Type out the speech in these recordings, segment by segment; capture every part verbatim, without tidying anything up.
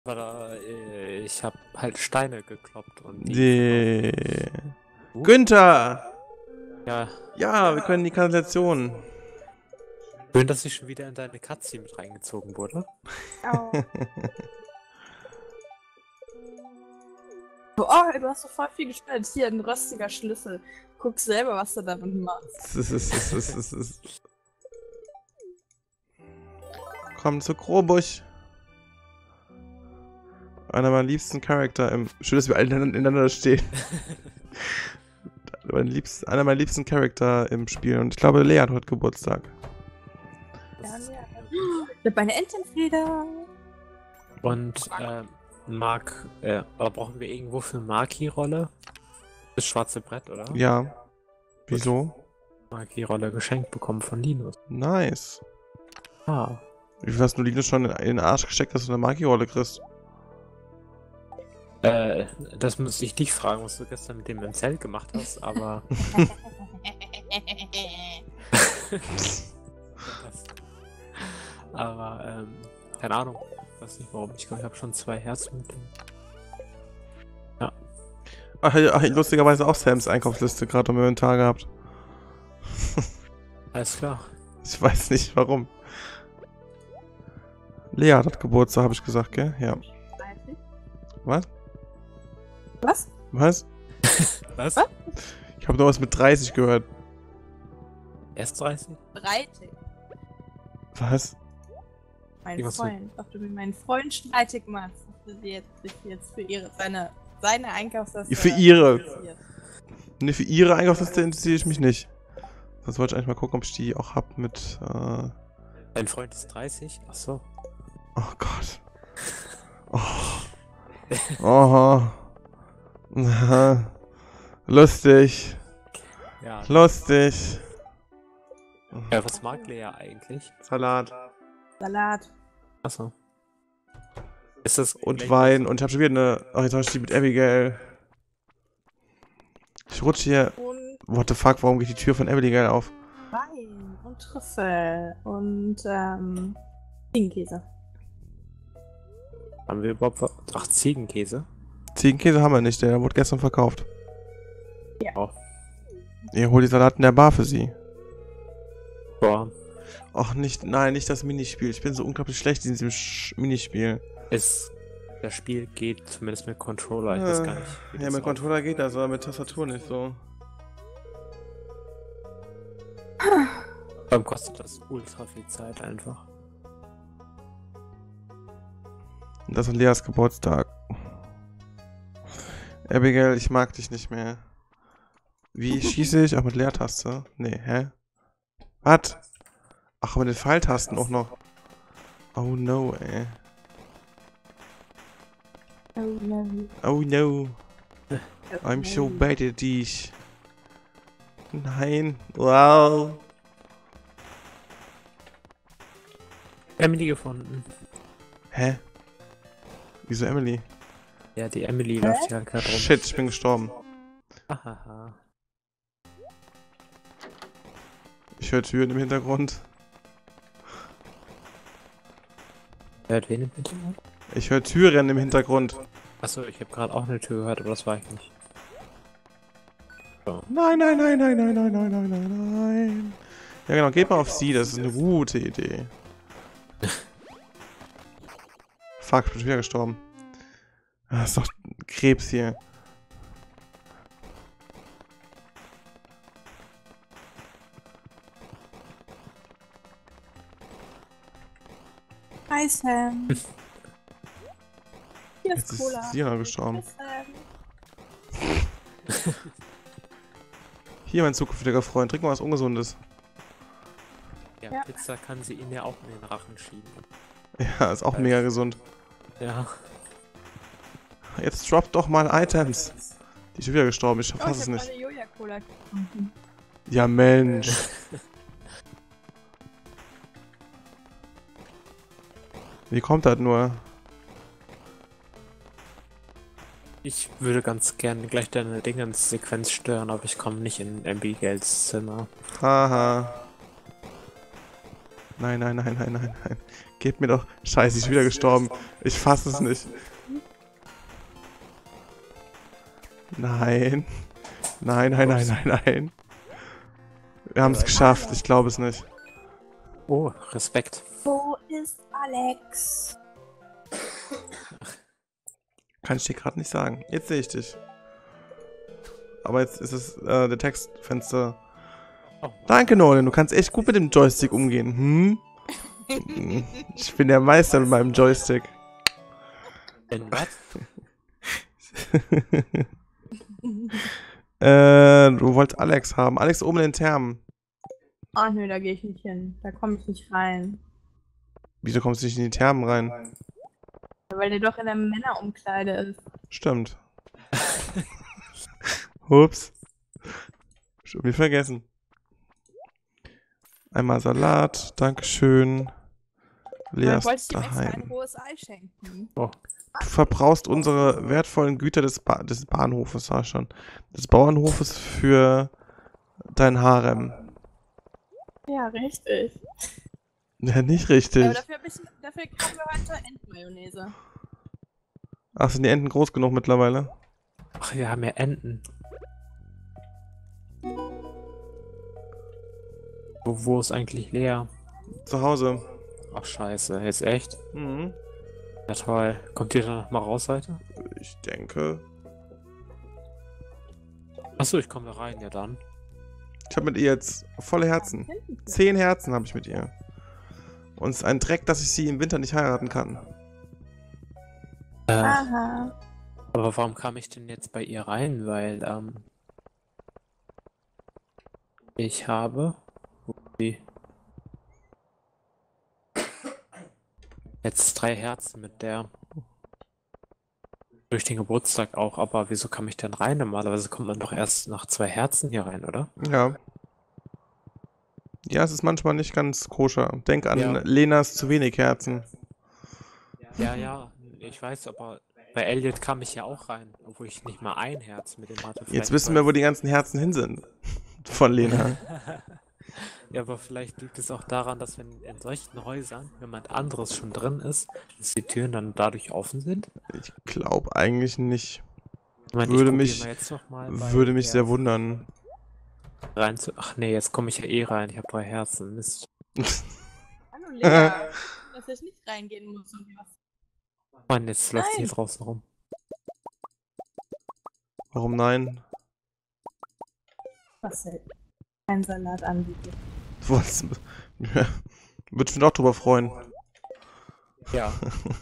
Aber äh, ich habe halt Steine gekloppt und die. Die... Uh. Günther! Ja, Ja, wir können die Kanalisation. schön, dass ich schon wieder in deine Cutscene mit reingezogen wurde. Oh. Oh, du hast so voll viel gespielt. Hier ein rostiger Schlüssel. Guck selber, was du damit machst. Das ist, das ist, das ist. Komm zu Grobusch. Einer meiner liebsten Charakter im... Schön, dass wir alle ineinander stehen. mein liebsten, einer meiner liebsten Charakter im Spiel. Und ich glaube, Lea hat heute Geburtstag. Ja, ja. Ich hab meine Entenfeder. Und äh, Mark, äh, aber brauchen wir irgendwo für Marki-Rolle? Das schwarze Brett, oder? Ja. Wieso? Marki-Rolle geschenkt bekommen von Linus. Nice. Ah. Wie viel hast du Linus schon in den Arsch gesteckt, dass du eine Marki-Rolle kriegst? Äh, das muss ich dich fragen, was du gestern mit dem im Zelt gemacht hast, aber. aber, ähm, keine Ahnung. Ich weiß nicht warum. Ich glaube, ich habe schon zwei Herzen mit dem. Ja. Ach, ach, lustigerweise auch Sams Einkaufsliste gerade im Inventar gehabt. Alles klar. Ich weiß nicht warum. Lea hat Geburtstag, habe ich gesagt, gell? Ja. Was? Was? Was? Was? Ich habe noch was mit dreißig gehört. Erst dreißig? Streitig. Was? Mein Wie, was Freund. Ob du mit meinem Freund streitig machst, dass du jetzt, sich jetzt für ihre, seine, seine Einkaufsliste... Für ihre. interessiert. Ne, für ihre Einkaufsliste interessiere ich mich nicht. Das wollte ich eigentlich mal gucken, ob ich die auch hab mit, äh... Dein Freund ist dreißig? Achso. Oh Gott. Oh. Oha. Aha. Lustig. Ja. Lustig. Ja, was mag Lea eigentlich? Salat. Salat. Achso. Ist das. Und Wein. Und ich habe schon wieder eine... Ach, jetzt habe ich die mit Abigail. Ich rutsche hier... Und What the fuck, warum geht die Tür von Abigail auf? Wein. Und Trüffel. Und, ähm... Ziegenkäse. Haben wir überhaupt. was- Ach, Ziegenkäse? Ziegenkäse haben wir nicht, der wurde gestern verkauft. Ja. Oh. Ihr holt die Salat in der Bar für sie. Boah. Ach, nicht, nein, nicht das Minispiel. Ich bin so unglaublich schlecht in diesem Sch Minispiel. Ist. Das Spiel geht zumindest mit Controller. Ich weiß gar nicht. wie Ja, das mit auf- Controller geht das, aber mit Tastatur nicht so. Vor allem kostet das ultra viel Zeit einfach. Und das ist Leas Geburtstag. Abigail, ich mag dich nicht mehr. Wie schieße ich? Auch mit Leertaste? Nee, hä? Was? Ach, mit den Pfeiltasten auch noch. Oh no, ey. Oh no. Oh no. I'm so bad at these. Nein. Wow. Emily gefunden. Hä? Wieso Emily? Ja, die Emily läuft hier halt gerade rum. Shit, ich bin gestorben. Hahaha. Ich höre Türen im Hintergrund. Hört wen im Hintergrund? Ich höre Türen im Hintergrund. Achso, ich habe gerade auch eine Tür gehört, aber das war ich nicht. So. Nein, nein, nein, nein, nein, nein, nein, nein, nein, nein. Ja genau, geht mal auf sie, das ist eine gute Idee. Fuck, ich bin schon wieder gestorben. Das ist doch Krebs hier. Hi Sam. Hier Jetzt ist ist Cola. sie noch gestorben. Hi Sam. Hier, mein zukünftiger Freund, trink mal was Ungesundes. Ja, Ja. Pizza kann sie ihn ja auch in den Rachen schieben. Ja, ist auch mega gesund. Ja. Jetzt drop doch mal Items. Die ist schon wieder gestorben, ich Oh, fass ich es hab nicht. eine Joja-Cola gefunden. Ja, Mensch. Wie kommt das nur? Ich würde ganz gerne gleich deine Dingens-Sequenz stören, aber ich komme nicht in Abigails Zimmer. Haha. Nein, nein, nein, nein, nein, nein. Gib mir doch... Scheiße, ich bin wieder gestorben. Ich fasse es nicht. Nein. Nein, nein, nein, nein, nein. Wir haben es geschafft. Ich glaube es nicht. Oh, Respekt. Wo ist Alex? Kann ich dir gerade nicht sagen. Jetzt sehe ich dich. Aber jetzt ist es äh, der Textfenster. Oh. Danke, Nolan. Du kannst echt gut mit dem Joystick umgehen. Hm? Ich bin der Meister mit meinem Joystick. In was? äh, du wolltest Alex haben. Alex oben in den Thermen. Oh nö, da gehe ich nicht hin. Da komme ich nicht rein. Wieso kommst du nicht in die Thermen rein? Weil der doch in der Männerumkleide ist. Stimmt. Ups. Schon wieder vergessen. Einmal Salat. Dankeschön. Lea Ich wollte ist dir extra ein daheim. rohes Ei schenken. Oh, Du verbrauchst unsere wertvollen Güter des, ba des Bahnhofes, sag ich schon. Des Bauernhofes für dein Harem. Ja, richtig. Ja, nicht Ja, richtig. aber dafür, hab ich, dafür kriegen wir heute Entenmayonnaise. Ach, sind die Enten groß genug mittlerweile? ach, wir haben ja Enten. Wo, wo ist eigentlich Lea? Zu Hause. Ach scheiße, jetzt echt? Mhm. Ja toll. Kommt ihr da noch mal raus heute? Ich denke. Achso, ich komme da rein, ja dann. Ich habe mit ihr jetzt volle Herzen. Zehn Herzen habe ich mit ihr. Und es ist ein Dreck, dass ich sie im Winter nicht heiraten kann. Äh, Aha. aber warum kam ich denn jetzt bei ihr rein? Weil, ähm... ich habe... Die jetzt drei Herzen mit der. Durch den Geburtstag auch, aber wieso kam ich denn rein? Normalerweise kommt man doch erst nach zwei Herzen hier rein, oder? Ja. Ja, es ist manchmal nicht ganz koscher. Denk an Ja. Lenas zu wenig Herzen. Ja, ja, ich weiß, aber bei Elliot kam ich ja auch rein, obwohl ich nicht mal ein Herz mit ihm hatte. Jetzt Vielleicht wissen wir, war- wo die ganzen Herzen hin sind. Von Lena. Ja, aber vielleicht liegt es auch daran, dass wenn in solchen Häusern jemand anderes schon drin ist, dass die Türen dann dadurch offen sind. Ich glaube eigentlich nicht. Ich meine, Würde ich probier mich- mal jetzt noch mal bei Würde mich der sehr wundern. rein zu. Ach nee, jetzt komme ich ja eh rein. Ich habe drei Herzen. Mist. Hallo Lea. Dass ich nicht reingehen muss und was. Mann, jetzt läuft sie Nein. hier draußen rum. Warum nein? Was hält ein Salat anbietet. Du wolltest- Ja, würde ich mich auch drüber freuen. Ja.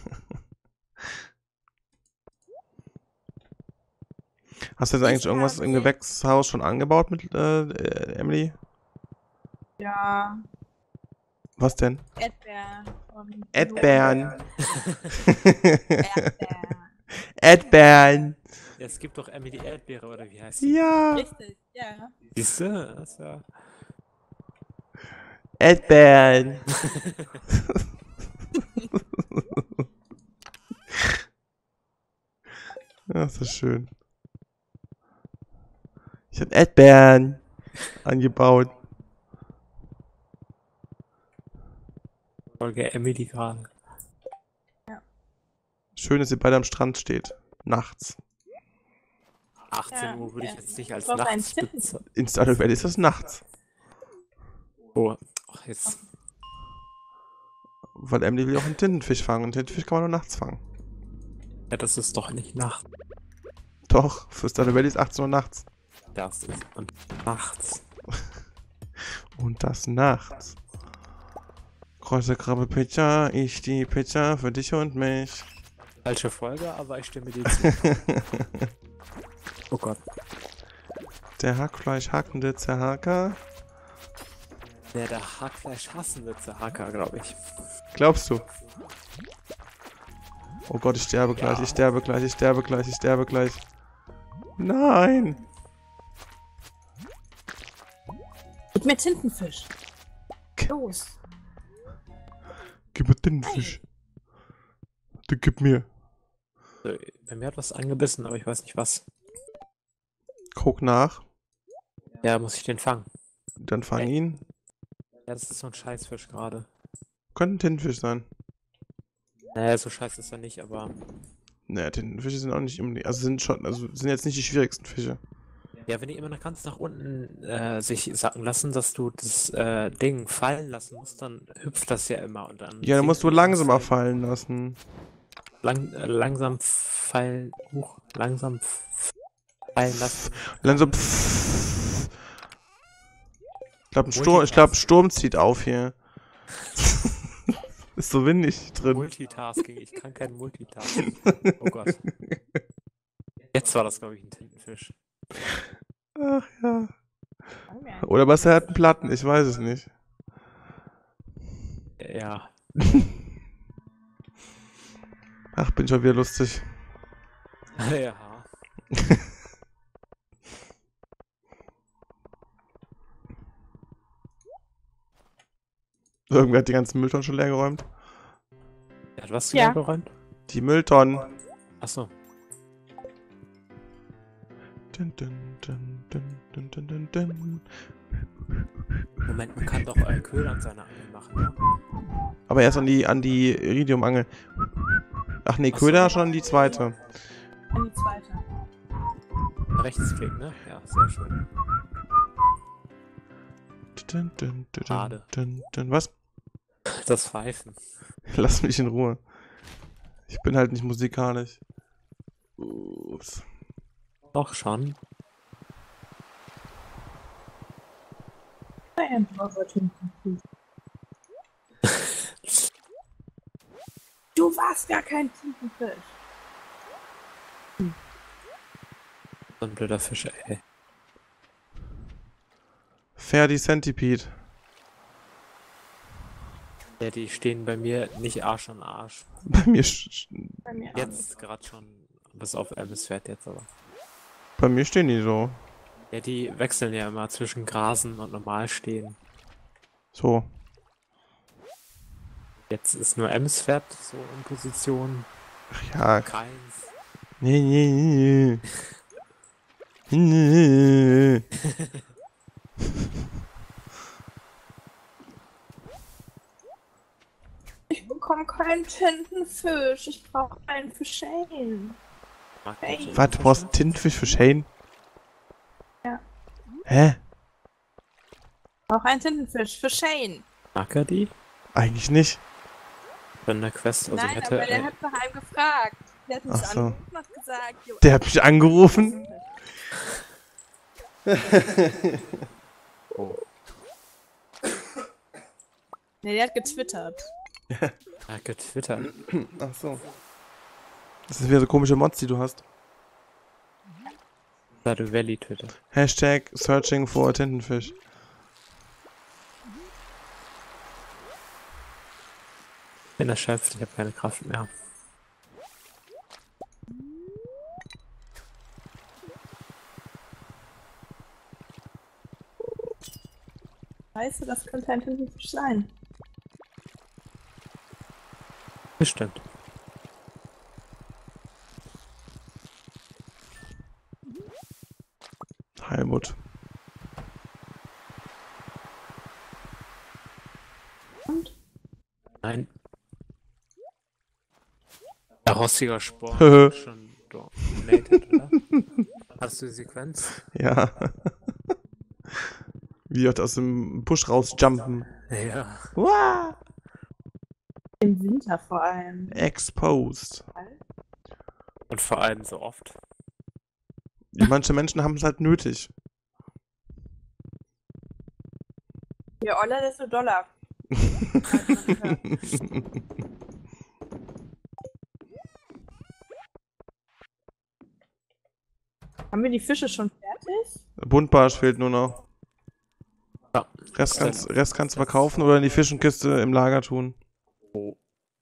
Hast du jetzt Ich eigentlich irgendwas habe im sie- Gewächshaus schon angebaut mit äh, äh, Emily? Ja, Was denn? Erdbeeren. und Erdbeeren. Erdbeeren. Erdbeeren. Ja, es gibt doch Emily Erdbeere, oder wie heißt sie? Ja. Richtig, ja. Siehst du? Das ist ja... Erdbeeren. Ja, das ist schön. Ich habe Erdbeeren angebaut. Folge Emily gerade. Schön, dass ihr beide am Strand steht. Nachts. achtzehn Ja, Uhr würde ich ja. jetzt nicht als Du brauchst einen nachts Tippen. bezeichnen. In Stardew Valley ist das nachts. Oh, ach, jetzt. Weil Emily will auch einen Tintenfisch fangen. Und Tintenfisch kann man nur nachts fangen. Ja, das ist doch nicht Nacht. Doch, für Stardew Valley ist achtzehn Uhr nachts. Das ist und nachts. Und das nachts. Kreuze, Krabbe, Pizza. Ich die Pizza für dich und mich. Falsche Folge, aber ich stimme dir zu. Oh Gott. Der Hackfleisch hackende Zerhaker. Der der Hackfleisch hassen wird, der Hacker, glaube ich. Glaubst du? Oh Gott, ich sterbe gleich, Ja. ich sterbe gleich, ich sterbe gleich, ich sterbe gleich. Nein! Gib mir Tintenfisch. Los. Gib mir den Fisch. Du gib mir. So, bei mir hat was angebissen, aber ich weiß nicht was. Guck nach, Ja, muss ich den fangen. dann fang ihn. Ja, das ist so ein Scheißfisch gerade. Könnte ein Tintenfisch sein. Naja, so scheiße ist er nicht, aber. Naja, Tintenfische sind auch nicht im. Also sind schon. Also sind jetzt nicht die schwierigsten Fische. Ja, wenn die immer noch ganz nach unten äh, sich sacken lassen, dass du das äh, Ding fallen lassen musst, dann hüpft das ja immer und dann. Ja, dann musst du sinken die langsamer Inseln. fallen lassen. Lang, äh, langsam fallen. Huch, langsam f- fallen lassen. Langsam. Ich glaube, ein, Sturm, ich glaub, ein Sturm zieht auf hier. Ist so windig drin. Multitasking, ich kann kein Multitasking. Oh Gott. Jetzt war das, glaube ich, ein Tintenfisch. Ach ja. Oder was er hat einen Platten, ich weiß es nicht. Ja. Ach, bin schon wieder lustig. Ja. Irgendwer hat die ganzen Mülltonnen schon leer geräumt. Er hat was Ja. leer geräumt? Die Mülltonnen. Achso. Dun, dun, dun, dun, dun, dun, dun, dun. Moment, man kann doch äh, Köder an seiner Angel machen, ne? Aber erst an die, an die Iridium-Angel. Ach nee, Ach so. Köder schon die zweite. Und die zweite. Rechtsklick, ne? Ja, sehr schön. Dun, dun, dun, Schade. dun, dun. Was? Das Pfeifen. Lass mich in Ruhe. Ich bin halt nicht musikalisch. Ups. Doch schon. Ein Tintenfisch. Du warst gar kein Tintenfisch. So ein blöder Fisch, ey. Ferdi Centipede. Ja, die stehen bei mir nicht Arsch an Arsch. Bei mir, sch- Bei mir auch. Jetzt gerade schon. Bis auf Elvis-Pferd jetzt aber. bei mir stehen die so. Ja, die wechseln ja immer zwischen Grasen und normal stehen. So. Jetzt ist nur Ems-Pferd so in Position. Ach ja. Keins. Nee, nee, nee. Nee. Ich bekomme keinen Tintenfisch. Ich brauche einen für Shane. Mag Hey. der Was, du brauchst einen Tintenfisch für Shane? Ja. Hä? Ich brauche einen Tintenfisch für Shane. Mag er die? Eigentlich nicht. Wenn der Quest, also Nein, hätte aber der äh, hat nach einem gefragt. Der hat mich Ach so. angerufen und hat gesagt, jo, Der hat mich angerufen. oh, Nee, der hat getwittert. er hat getwittert. Ach so. Das sind wieder so komische Mods, die du hast. Stardew Valley Twitter. Hashtag searching for a Tintenfish. Bin erschöpft, ich habe keine Kraft mehr. Scheiße, das könnte ein Tintenfisch sein. Bestimmt. Heilmut. Und? Nein. Der rostiger Sporn ist schon donated, oder? Hast du die Sequenz? Ja. Wie die aus dem Busch rausjumpen. Ja. Uah! Im Winter vor allem. Exposed. Und vor allem so oft. Ja, manche Menschen haben es halt nötig. Je oller, desto doller. Haben wir die Fische schon fertig? Buntbarsch fehlt nur noch. Ja. Rest kannst, Rest kannst du verkaufen oder in die Fischenkiste im Lager tun. Oh.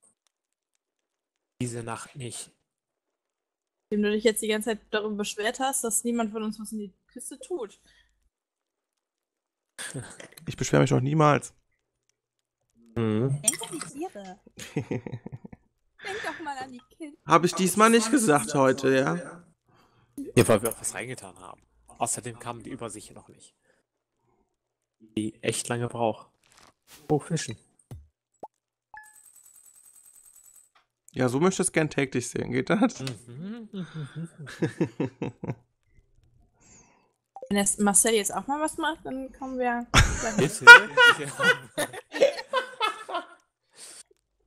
Diese Nacht nicht. Indem du dich jetzt die ganze Zeit darüber beschwert hast, dass niemand von uns was in die Kiste tut. Ich beschwere mich doch niemals. Mhm. Denk an die Tiere. Denk doch mal an die Kinder. Habe ich diesmal nicht gesagt heute, ja? Ja, weil wir auch was reingetan haben. Außerdem kamen die Übersicht noch nicht. Die echt lange braucht. Oh, Fischen. Ja, so möchtest du es gern täglich sehen, geht das? Mhm, mhm, mhm. Wenn das Marcel jetzt auch mal was macht, dann kommen wir dahin. Bitte? Ja.